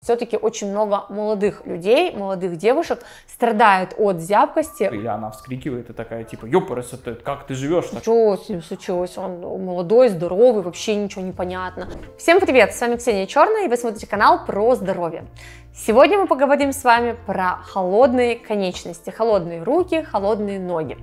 все-таки очень много молодых людей, молодых девушек страдают от зябкости. Или она вскрикивает и такая, типа, ёпарас, как ты живешь? Что с ним случилось? Он молодой, здоровый, вообще ничего не понятно. Всем привет, с вами Ксения Черная, и вы смотрите канал про здоровье. Сегодня мы поговорим с вами про холодные конечности, холодные руки, холодные ноги.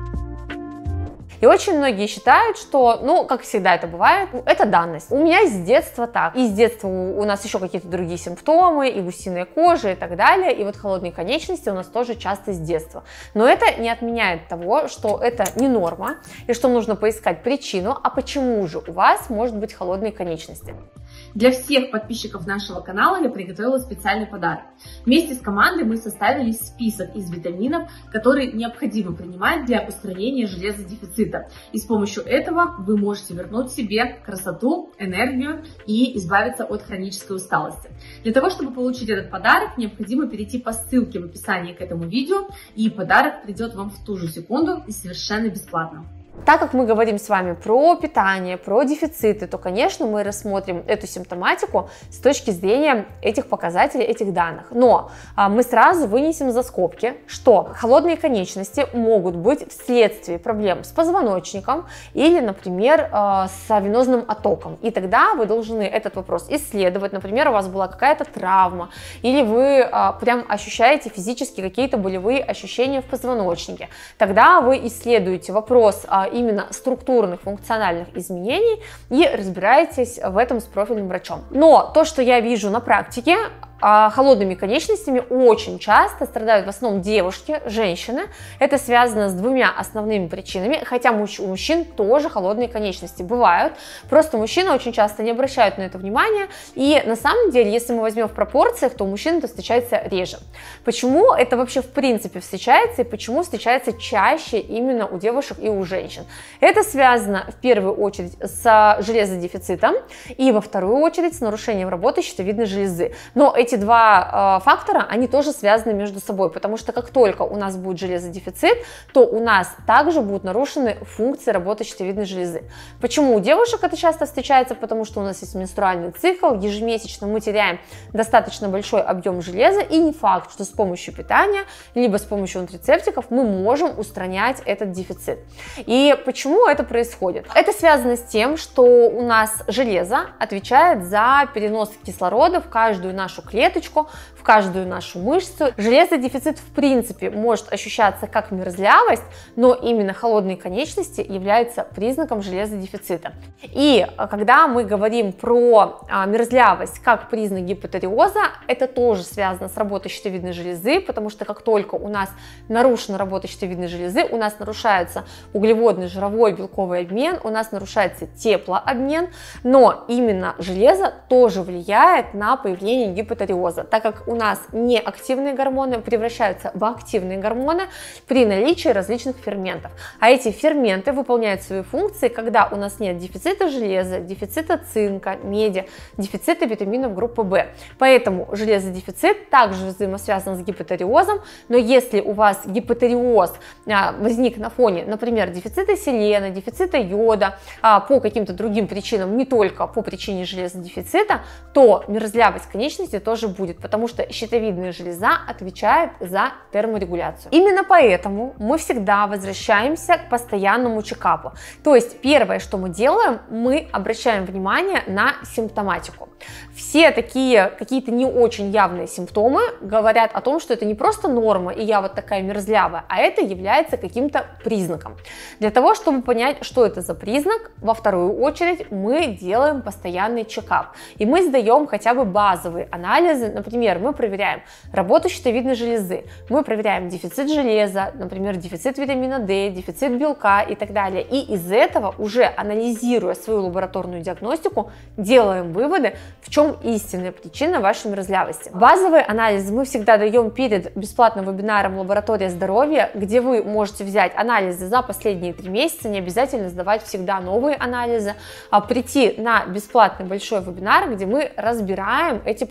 И очень многие считают, что, ну, как всегда это бывает, это данность. У меня с детства так. И с детства у нас еще какие-то другие симптомы, и гусиная кожа, и так далее. И вот холодные конечности у нас тоже часто с детства. Но это не отменяет того, что это не норма, и что нужно поискать причину, а почему же у вас может быть холодные конечности. Для всех подписчиков нашего канала я приготовила специальный подарок. Вместе с командой мы составили список из витаминов, которые необходимо принимать для устранения железодефицита. И с помощью этого вы можете вернуть себе красоту, энергию и избавиться от хронической усталости. Для того, чтобы получить этот подарок, необходимо перейти по ссылке в описании к этому видео, и подарок придет вам в ту же секунду и совершенно бесплатно. Так как мы говорим с вами про питание, про дефициты, то, конечно, мы рассмотрим эту симптоматику с точки зрения этих показателей, этих данных. Но мы сразу вынесем за скобки, что холодные конечности могут быть вследствие проблем с позвоночником или, например, с венозным оттоком. И тогда вы должны этот вопрос исследовать. Например, у вас была какая-то травма, или вы прям ощущаете физически какие-то болевые ощущения в позвоночнике. Тогда вы исследуете вопрос именно структурных, функциональных изменений и разбираетесь в этом с профильным врачом. Но то, что я вижу на практике, холодными конечностями очень часто страдают в основном девушки, женщины. Это связано с двумя основными причинами, хотя у мужчин тоже холодные конечности бывают. Просто мужчины очень часто не обращают на это внимания. И на самом деле, если мы возьмем в пропорциях, то у мужчин это встречается реже. Почему это вообще в принципе встречается и почему встречается чаще именно у девушек и у женщин? Это связано в первую очередь с железодефицитом и во вторую очередь с нарушением работы щитовидной железы. Но эти два фактора, они тоже связаны между собой, потому что как только у нас будет железодефицит, то у нас также будут нарушены функции работы щитовидной железы. Почему у девушек это часто встречается? Потому что у нас есть менструальный цикл, ежемесячно мы теряем достаточно большой объем железа, и не факт, что с помощью питания, либо с помощью нутрицептиков мы можем устранять этот дефицит. И почему это происходит? Это связано с тем, что у нас железо отвечает за перенос кислорода в каждую нашу клеточку, в каждую нашу мышцу. Железодефицит в принципе может ощущаться как мерзлявость, но именно холодные конечности являются признаком железодефицита. И когда мы говорим про мерзлявость как признак гипотериоза, это тоже связано с работой щитовидной железы, потому что как только у нас нарушена работа щитовидной железы, у нас нарушается углеводный, жировой, белковый обмен, у нас нарушается теплообмен, но именно железо тоже влияет на появление гипотериоза, так как у нас неактивные гормоны превращаются в активные гормоны при наличии различных ферментов. А эти ферменты выполняют свои функции, когда у нас нет дефицита железа, дефицита цинка, меди, дефицита витаминов группы В. Поэтому железодефицит также взаимосвязан с гипотериозом, но если у вас гипотериоз возник на фоне, например, дефицита селена, дефицита йода, по каким-то другим причинам, не только по причине железодефицита, то мерзлявость конечности тоже будет, потому что щитовидная железа отвечает за терморегуляцию. Именно поэтому мы всегда возвращаемся к постоянному чекапу. То есть первое, что мы делаем, мы обращаем внимание на симптоматику. Все такие какие-то не очень явные симптомы говорят о том, что это не просто норма, и я вот такая мерзлявая, а это является каким-то признаком. Для того, чтобы понять, что это за признак, во вторую очередь мы делаем постоянный чекап. И мы сдаем хотя бы базовые анализы. Например, мы проверяем работу щитовидной железы, мы проверяем дефицит железа, например, дефицит витамина D, дефицит белка и так далее. И из этого, уже анализируя свою лабораторную диагностику, делаем выводы, в чем истинная причина вашей мерзлявости. Базовые анализы мы всегда даем перед бесплатным вебинаром «Лаборатория здоровья», где вы можете взять анализы за последние 3 месяца, не обязательно сдавать всегда новые анализы, а прийти на бесплатный большой вебинар, где мы разбираем эти показатели.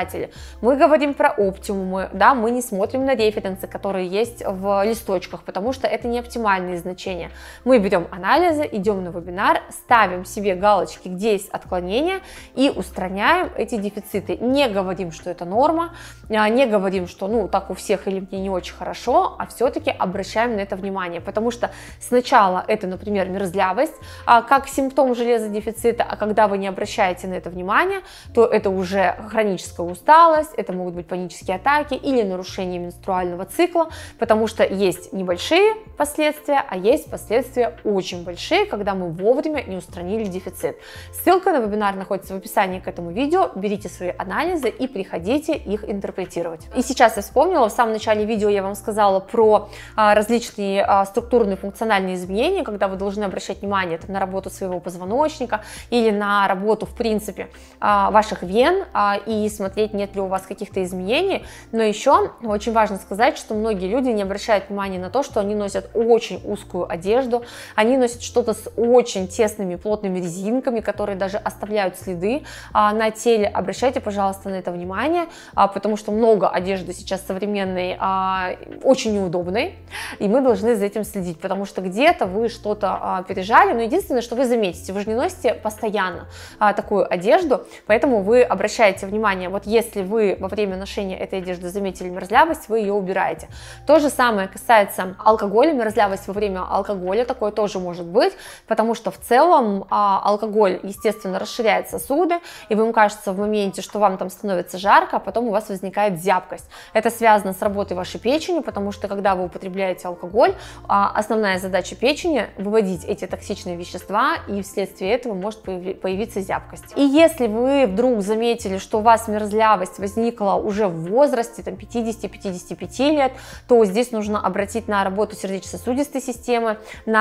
показатели, мы говорим про оптимумы, да, мы не смотрим на референсы, которые есть в листочках, потому что это не оптимальные значения. Мы берем анализы, идем на вебинар, ставим себе галочки, где есть отклонения, и устраняем эти дефициты. Не говорим, что это норма, не говорим, что ну так у всех или мне не очень хорошо, а все-таки обращаем на это внимание, потому что сначала это, например, мерзлявость, как симптом железодефицита, а когда вы не обращаете на это внимание, то это уже хроническая усталость, это могут быть панические атаки или нарушение менструального цикла, потому что есть небольшие последствия, а есть последствия очень большие, когда мы вовремя не устранили дефицит. Ссылка на вебинар находится в описании к этому видео, берите свои анализы и приходите их интерпретировать. И сейчас я вспомнила, в самом начале видео я вам сказала про различные структурные функциональные изменения, когда вы должны обращать внимание там, на работу своего позвоночника или на работу, в принципе, ваших вен и смотреть, нет ли у вас каких-то изменений. Но еще очень важно сказать, что многие люди не обращают внимания на то, что они носят очень узкую одежду, они носят что-то с очень тесными плотными резинками, которые даже оставляют следы на теле. Обращайте, пожалуйста, на это внимание, потому что много одежды сейчас современной очень неудобной, и мы должны за этим следить, потому что где-то вы что-то пережали, но единственное, что вы заметите, вы же не носите постоянно такую одежду, поэтому вы обращаете внимание, вот если вы во время ношения этой одежды заметили мерзлявость, вы ее убираете. То же самое касается алкоголя, мерзлявость во время алкоголя, такое тоже может быть, потому что в целом алкоголь, естественно, расширяет сосуды, и вам кажется в моменте, что вам там становится жарко, а потом у вас возникает зябкость. Это связано с работой вашей печени, потому что когда вы употребляете алкоголь, основная задача печени – выводить эти токсичные вещества, и вследствие этого может появиться зябкость. И если вы вдруг заметили, что у вас мерзлявость возникла уже в возрасте 50-55 лет, то здесь нужно обратить на работу сердечно-сосудистой системы,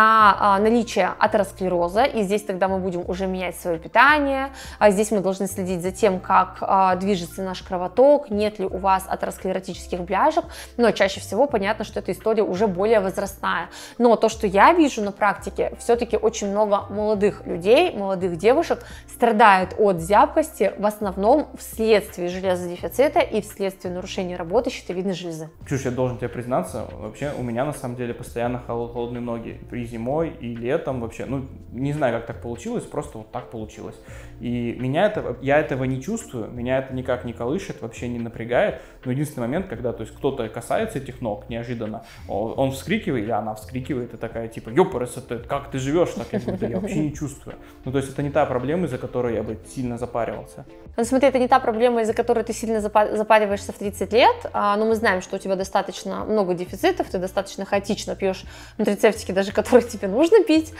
на наличие атеросклероза, и здесь тогда мы будем уже менять свое питание, здесь мы должны следить за тем, как движется наш кровоток, нет ли у вас атеросклеротических бляшек, но чаще всего понятно, что эта история уже более возрастная. Но то, что я вижу на практике, все-таки очень много молодых людей, молодых девушек страдают от зябкости в основном вследствие железодефицита и вследствие нарушения работы щитовидной железы. Ксюш, я должен тебе признаться, вообще у меня на самом деле постоянно холодные ноги. И зимой, и летом вообще. Ну, не знаю, как так получилось, просто вот так получилось. И я этого не чувствую, меня это никак не колышет, вообще не напрягает. Но единственный момент, когда то есть, кто-то касается этих ног неожиданно, он вскрикивает, или она вскрикивает, и такая типа, ёпарасоте, как ты живешь так? Я говорю, да я вообще не чувствую. Ну, то есть это не та проблема, из-за которой я бы сильно запаривался. Ну, смотри, это не та проблема, из-за которой ты сильно запариваешься в 30 лет, но мы знаем, что у тебя достаточно много дефицитов, ты достаточно хаотично пьешь нутрицептики, даже которые тебе нужно пить,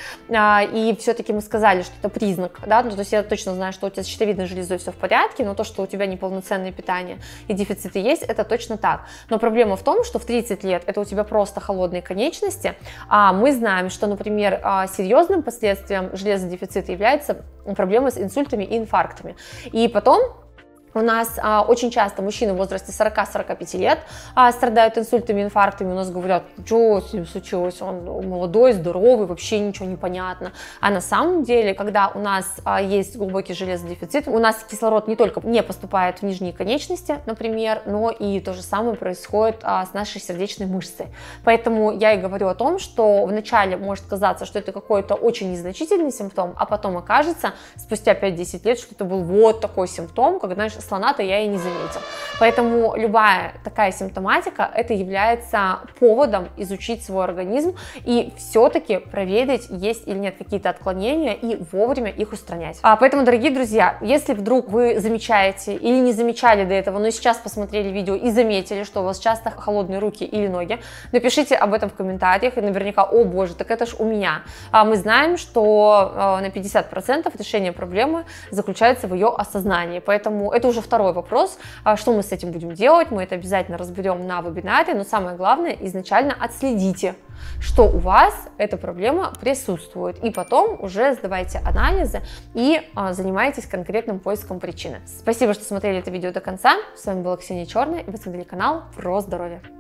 и все-таки мы сказали, что это признак, да, ну, то есть я точно знаю, что у тебя с щитовидной железой все в порядке, но то, что у тебя неполноценное питание и дефициты есть, это точно так. Но проблема в том, что в 30 лет это у тебя просто холодные конечности, а мы знаем, что, например, серьезным последствием железодефицита является проблемы с инсультами и инфарктами. И потом у нас очень часто мужчины в возрасте 40-45 лет страдают инсультами, инфарктами. У нас говорят, что с ним случилось, он молодой, здоровый, вообще ничего не понятно. А на самом деле, когда у нас есть глубокий железодефицит, у нас кислород не только не поступает в нижние конечности, например, но и то же самое происходит с нашей сердечной мышцей. Поэтому я и говорю о том, что вначале может казаться, что это какой-то очень незначительный симптом, а потом окажется спустя 5-10 лет, что это был вот такой симптом, когда, знаешь, слона-то я и не заметил. Поэтому любая такая симптоматика, это является поводом изучить свой организм и все-таки проверить, есть или нет какие-то отклонения и вовремя их устранять. Поэтому, дорогие друзья, если вдруг вы замечаете или не замечали до этого, но сейчас посмотрели видео и заметили, что у вас часто холодные руки или ноги, напишите об этом в комментариях и наверняка, о боже, так это ж у меня. Мы знаем, что на 50% решение проблемы заключается в ее осознании, поэтому это уже второй вопрос, что мы с этим будем делать, мы это обязательно разберем на вебинаре, но самое главное, изначально отследите, что у вас эта проблема присутствует, и потом уже сдавайте анализы и занимайтесь конкретным поиском причины. Спасибо, что смотрели это видео до конца, с вами была Ксения Черная, и вы смотрели канал про здоровье.